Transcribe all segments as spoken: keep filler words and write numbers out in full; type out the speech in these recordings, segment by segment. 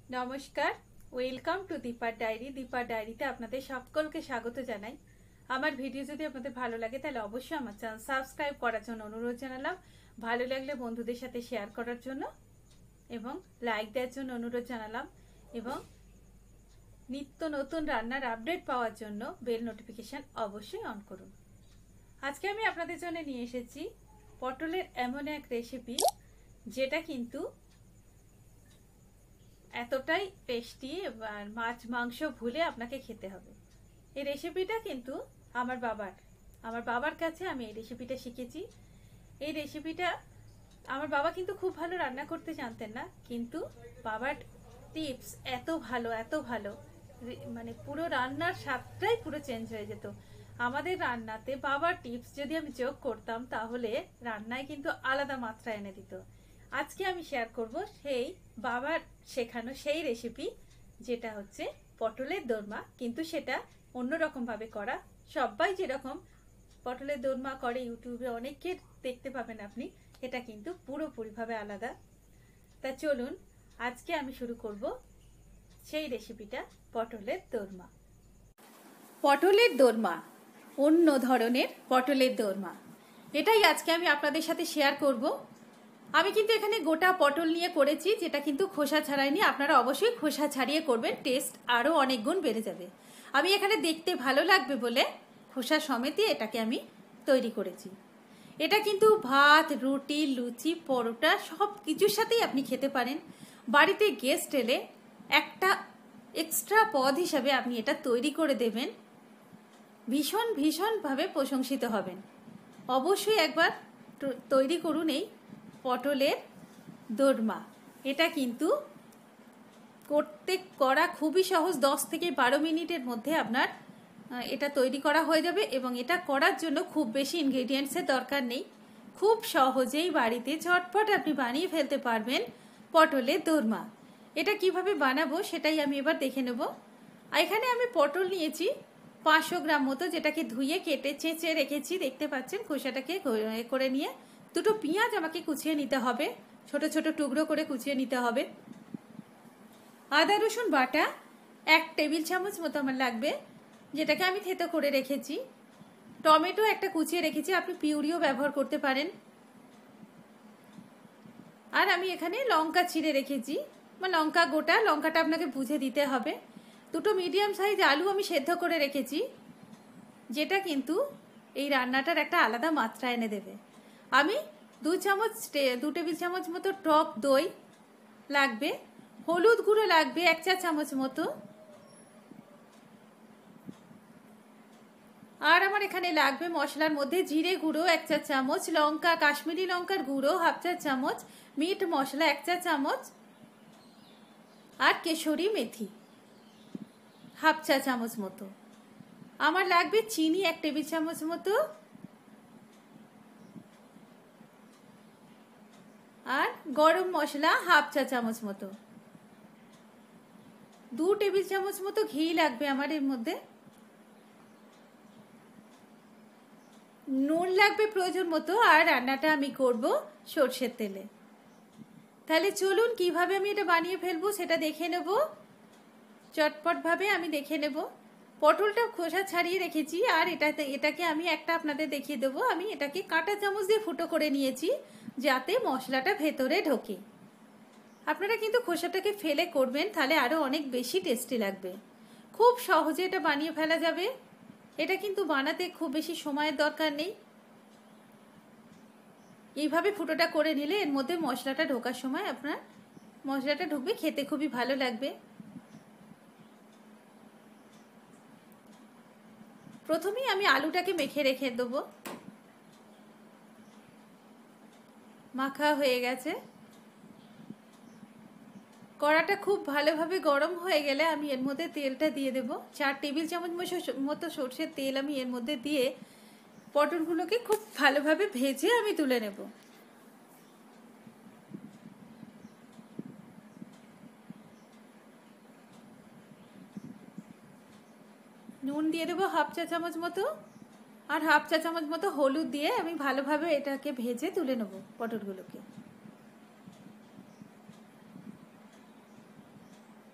নমস্কার, welcome to দীপার diary. দীপার ডায়েরিতে আপনাদের সকলকে স্বাগত জানাই। আমার ভিডিও যদি আপনাদের ভালো লাগে তাহলে অবশ্যই আমার চ্যানেল সাবস্ক্রাইব করার জন্য অনুরোধ জানালাম। ভালো লাগলে বন্ধুদের সাথে শেয়ার করার জন্য এবং লাইক দেওয়ার জন্য অনুরোধ জানালাম এবং নিত্য নতুন রান্নার আপডেট পাওয়ার জন্য বেল নোটিফিকেশন অবশ্যই অন করুন। আজকে আমি আপনাদের জন্য নিয়ে এসেছি পটলের এমন এক রেসিপি যেটা কিন্তু এতটাই টেস্টি, আর মাছ মাংস ভুলে আপনাকে খেতে হবে। এই রেসিপিটা কিন্তু আমার বাবার আমার বাবার কাছে আমি এই রেসিপিটা শিখেছি। এই রেসিপিটা আমার বাবা কিন্তু খুব ভালো রান্না করতে জানতেন না, কিন্তু বাবার টিপস এত ভালো এত ভালো মানে পুরো রান্নার স্বাদটাই পুরো চেঞ্জ হয়ে যেত। আমাদের রান্নাতে বাবার টিপস যদি আমি যোগ করতাম তাহলে রান্নায় কিন্তু আলাদা মাত্রা এনে দিত। আজকে আমি শেয়ার করব সেই বাবার শেখানো সেই রেসিপি, যেটা হচ্ছে পটলের দোরমা, কিন্তু সেটা অন্যরকম ভাবে করা। সবাই যেরকম পটলের দোরমা করে ইউটিউবে অনেকের দেখতে পাবেন আপনি, এটা কিন্তু পুরোপুরি ভাবে আলাদা। তা চলুন আজকে আমি শুরু করব সেই রেসিপিটা, পটলের দোরমা। পটলের দোরমা, অন্য ধরনের পটলের দোরমা, এটাই আজকে আমি আপনাদের সাথে শেয়ার করব। আমি কিন্তু এখানে গোটা পটল নিয়ে করেছি, যেটা কিন্তু খোসা ছাড়াইনি। আপনারা অবশ্যই খোসা ছাড়িয়ে করবেন, টেস্ট আরও অনেক গুণ বেড়ে যাবে। আমি এখানে দেখতে ভালো লাগবে বলে খোসা সমেতই এটাকে আমি তৈরি করেছি। এটা কিন্তু ভাত, রুটি, লুচি, পরোটা সব কিছুর সাথেই আপনি খেতে পারেন। বাড়িতে গেস্ট এলে একটা এক্সট্রা পদ হিসাবে আপনি এটা তৈরি করে দেবেন, ভীষণ ভীষণভাবে প্রশংসিত হবেন। অবশ্যই একবার তৈরি করুন এই পটলের দোরমা। এটা কিন্তু করতে করা খুবই সহজ, দশ থেকে বারো মিনিটের মধ্যে আপনার এটা তৈরি করা হয়ে যাবে এবং এটা করার জন্য খুব বেশি ইনগ্রেডিয়েন্টসের দরকার নেই। খুব সহজেই বাড়িতে ঝটপট আপনি বানিয়ে ফেলতে পারবেন পটলের দোরমা। এটা কিভাবে বানাবো সেটাই আমি এবার দেখে নেব। এখানে আমি পটল নিয়েছি পাঁচশো গ্রাম মতো, যেটাকে ধুয়ে কেটে চেঁচে রেখেছি, দেখতে পাচ্ছেন। খোসাটাকে করে নিয়ে দুটো পেঁয়াজ আমাকে কুচিয়ে নিতে হবে, ছোট ছোট টুকরো করে কুচিয়ে নিতে হবে। আদা রসুন বাটা এক টেবিল চামচ মতো আমার লাগবে, যেটাকে আমি থেতো করে রেখেছি। টমেটো একটা কুচিয়ে রেখেছি, আপনি পিউরিও ব্যবহার করতে পারেন। আর আমি এখানে লঙ্কা চিড়ে রেখেছি, বা লঙ্কা গোটা, লঙ্কাটা আপনাকে বুঝে দিতে হবে। দুটো মিডিয়াম সাইজ আলু আমি সেদ্ধ করে রেখেছি, যেটা কিন্তু এই রান্নাটার একটা আলাদা মাত্রা এনে দেবে। আমি দু চামচ দু টেবিল চামচ মতো টক দই লাগবে, হলুদ গুঁড়ো লাগবে এক চা চামচ মতো, আর আমার এখানে লাগবে মশলার মধ্যে জিরে গুঁড়ো এক চা চামচ, লঙ্কা কাশ্মীরি লঙ্কার গুঁড়ো হাফ চা চামচ, মিট মশলা এক চা চামচ, আর কেশরি মেথি হাফ চা চামচ মতো। আমার লাগবে চিনি এক টেবিল চামচ মতো, আর গরম মশলা হাফ চা চামচ মতো। দু টেবিল চামচ মতো ঘি লাগবে আমার এর মধ্যে। নুন লাগবে প্রয়োজন মতো, আর রান্নাটা আমি করব সর্ষের তেলে। তাহলে চলুন কিভাবে আমি এটা বানিয়ে ফেলবো সেটা দেখে নেব, চটপট ভাবে আমি দেখে নেব। পটলটা খোসা ছাড়িয়ে রেখেছি, আর এটাতে এটাকে আমি একটা আপনাদের দেখিয়ে দেবো। আমি এটাকে কাঁটা চামচ দিয়ে ফুটো করে নিয়েছি, যাতে মশলাটা ভেতরে ঢোকে। আপনারা কিন্তু খোসাটাকে ফেলে করবেন, তাহলে আরও অনেক বেশি টেস্টি লাগবে। খুব সহজে এটা বানিয়ে ফেলা যাবে। এটা কিন্তু বানাতে খুব বেশি সময়ের দরকার নেই। এইভাবে ফুটোটা করে নিলে এর মধ্যে মশলাটা ঢোকার সময় আপনার মশলাটা ঢুকবে, খেতে খুবই ভালো লাগবে। প্রথমেই আমি আলুটাকে মেখে রেখে দেবো। মাখা হয়ে গেছে। কড়াটা খুব ভালোভাবে গরম হয়ে গেলে আমি এর মধ্যে তেলটা দিয়ে দেব। চার টেবিল চামচ মতো সর্ষের তেল আমি এর মধ্যে দিয়ে পটলগুলোকে খুব ভালোভাবে ভেজে আমি তুলে নেব। নুন দিয়ে দেবো হাফ চা চামচ মতো, আর হাফ চা চামচ মতো হলুদ দিয়ে আমি ভালোভাবে এটাকে ভেজে তুলে নেব পটলগুলোকে।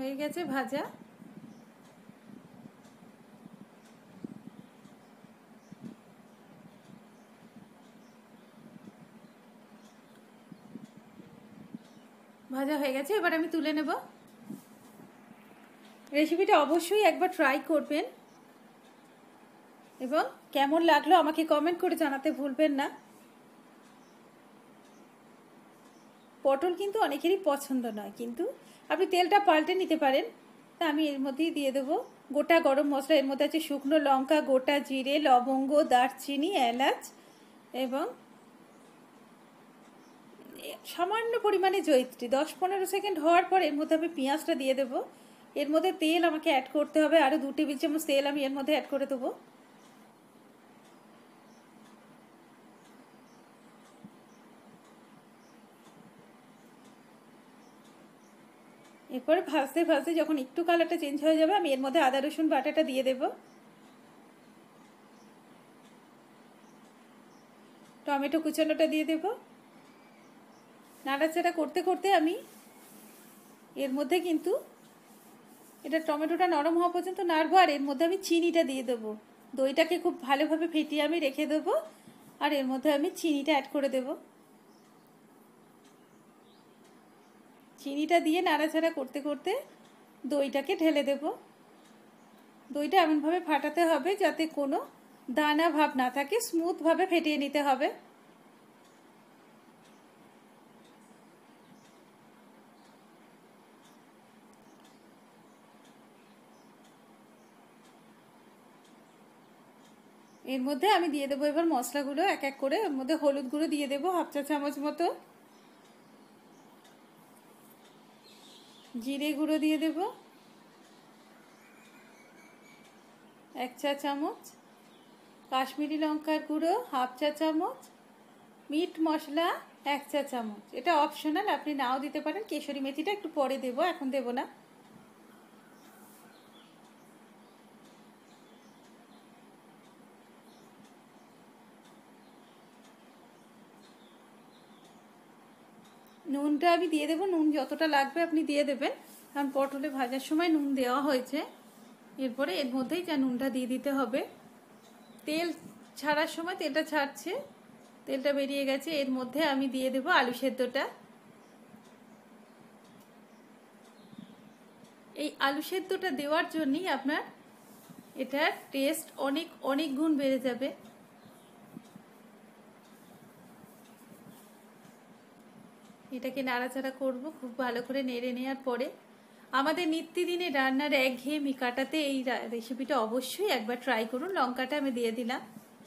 হয়ে গেছে ভাজা। ভাজা হয়ে গেছে, এবার আমি তুলে নেব। রেসিপিটা অবশ্যই একবার ট্রাই করবেন এবং কেমন লাগলো আমাকে কমেন্ট করে জানাতে ভুলবেন না। পটল কিন্তু অনেকেরই পছন্দ নয়, কিন্তু আপনি তেলটা পাল্টে নিতে পারেন। তা আমি এর মধ্যেই দিয়ে দেবো গোটা গরম মশলা। এর মধ্যে আছে শুকনো লঙ্কা, গোটা জিরে, লবঙ্গ, দারচিনি, এলাচ এবং সামান্য পরিমাণে জয়িত্রী। দশ পনেরো সেকেন্ড হওয়ার পর এর মধ্যে আমি পেঁয়াজটা দিয়ে দেবো। এর মধ্যে তেল আমাকে অ্যাড করতে হবে, আরও দু টেবিল চামচ তেল আমি এর মধ্যে অ্যাড করে দেবো। এরপরে ভাজতে ভাজতে যখন একটু কালারটা চেঞ্জ হয়ে যাবে আমি এর মধ্যে আদা রসুন বাটাটা দিয়ে দেব। টমেটো কুচানোটা দিয়ে দেব। নাড়াচাড়া করতে করতে আমি এর মধ্যে কিন্তু এটা টমেটোটা নরম হওয়া পর্যন্ত নাড়বো, আর এর মধ্যে আমি চিনিটা দিয়ে দেবো। দইটাকে খুব ভালোভাবে ফেটিয়ে আমি রেখে দেবো, আর এর মধ্যে আমি চিনিটা অ্যাড করে দেব। চিনিটা দিয়ে নাড়াচাড়া করতে করতে দইটাকে ঢেলে দেব। দইটা এমনভাবে ফাটাতে হবে যাতে কোনো দানা ভাব না থাকে, স্মুথভাবে ফেটিয়ে নিতে হবে। এর মধ্যে আমি দিয়ে দেবো এবার মশলাগুলো এক এক করে। এর মধ্যে হলুদ গুঁড়ো দিয়ে দেবো হাফ চা চামচ মতো, জিরে গুঁড়ো দিয়ে দেব এক চা চামচ, কাশ্মীরি লঙ্কার গুঁড়ো হাফ চা চামচ, মিট মশলা এক চা চামচ। এটা অপশনাল, আপনি নাও দিতে পারেন। কেশরি মেথিটা একটু পরে দেব, এখন দেব না। নুনটা আমি দিয়ে দেবো, নুন যতটা লাগবে আপনি দিয়ে দেবেন, কারণ পটলে ভাজার সময় নুন দেওয়া হয়েছে। এরপরে এর মধ্যেই যা নুনটা দিয়ে দিতে হবে। তেল ছাড়ার সময় তেলটা ছাড়ছে, তেলটা বেরিয়ে গেছে। এর মধ্যে আমি দিয়ে দেবো আলু সেদ্ধটা। এই আলু সেদ্ধটা দেওয়ার জন্যই আপনার এটার টেস্ট অনেক অনেক গুণ বেড়ে যাবে। এটাকে নাড়াচাড়া করব খুব ভালো করে নেড়ে নেওয়ার পরে। আমাদের নিত্যদিনে রান্নার একঘেয়েমি কাটাতে এই রেসিপিটা অবশ্যই একবার ট্রাই করুন। লঙ্কাটা আমি দিয়ে দিলাম।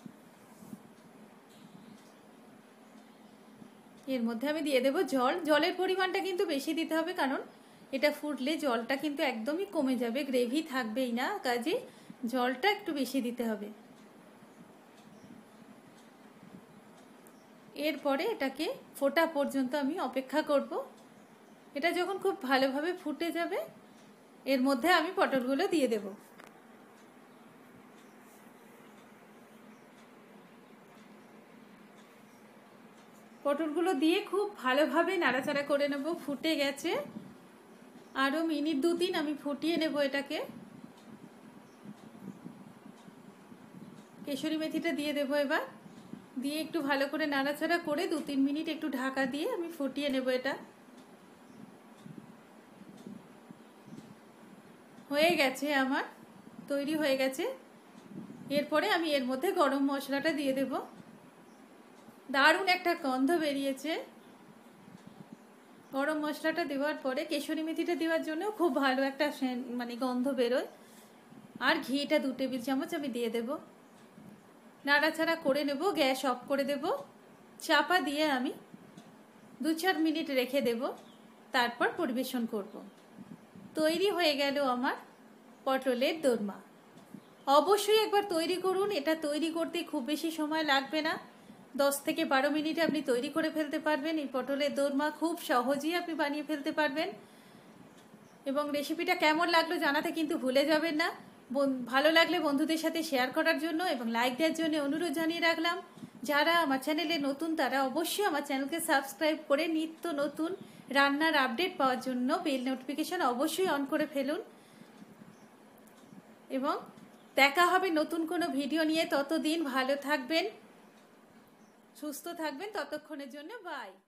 এর মধ্যে আমি দিয়ে দেব জল। জলের পরিমাণটা কিন্তু বেশি দিতে হবে, কারণ এটা ফুটলে জলটা কিন্তু একদমই কমে যাবে, গ্রেভি থাকবেই না, কাজে জলটা একটু বেশি দিতে হবে। এরপরে এটাকে ফোটা পর্যন্ত আমি অপেক্ষা করব। এটা যখন খুব ভালোভাবে ফুটে যাবে এর মধ্যে আমি পটলগুলো দিয়ে দেব। পটলগুলো দিয়ে খুব ভালোভাবে নাড়াচাড়া করে নেব। ফুটে গেছে, আরও মিনিট দু তিন আমি ফুটিয়ে নেব এটাকে। কেশরি মেথিটা দিয়ে দেব এবার, দিয়ে একটু ভালো করে নাড়াচাড়া করে দু তিন মিনিট একটু ঢাকা দিয়ে আমি ফুটিয়ে নেব। এটা হয়ে গেছে, আমার তৈরি হয়ে গেছে। এরপরে আমি এর মধ্যে গরম মশলাটা দিয়ে দেব। দারুণ একটা গন্ধ বেরিয়েছে। গরম মশলাটা দেওয়ার পরে কেশরি মেথিটা দেওয়ার জন্য খুব ভালো একটা মানে গন্ধ বেরোয়। আর ঘিটা দু টেবিল চামচ আমি দিয়ে দেব। নাড়াচাড়া করে নেব, গ্যাস অফ করে দেব। চাপা দিয়ে আমি দু চার মিনিট রেখে দেব, তারপর পরিবেশন করব। তৈরি হয়ে গেল আমার পটলের দোরমা। অবশ্যই একবার তৈরি করুন। এটা তৈরি করতে খুব বেশি সময় লাগবে না, দশ থেকে বারো মিনিটে আপনি তৈরি করে ফেলতে পারবেন। এই পটলের দোরমা খুব সহজেই আপনি বানিয়ে ফেলতে পারবেন। এবং রেসিপিটা কেমন লাগলো জানাতে কিন্তু ভুলে যাবেন না। ভালো লাগলে বন্ধুদের সাথে শেয়ার করার জন্য এবং লাইক দেওয়ার জন্য অনুরোধ জানিয়ে রাখলাম। যারা আমার চ্যানেলে নতুন তারা অবশ্যই আমার চ্যানেলকে সাবস্ক্রাইব করে নিত্য নতুন রান্নার আপডেট পাওয়ার জন্য বেল নোটিফিকেশন অবশ্যই অন করে ফেলুন। এবং দেখা হবে নতুন কোনো ভিডিও নিয়ে। ততদিন ভালো থাকবেন, সুস্থ থাকবেন। ততক্ষণের জন্য বাই।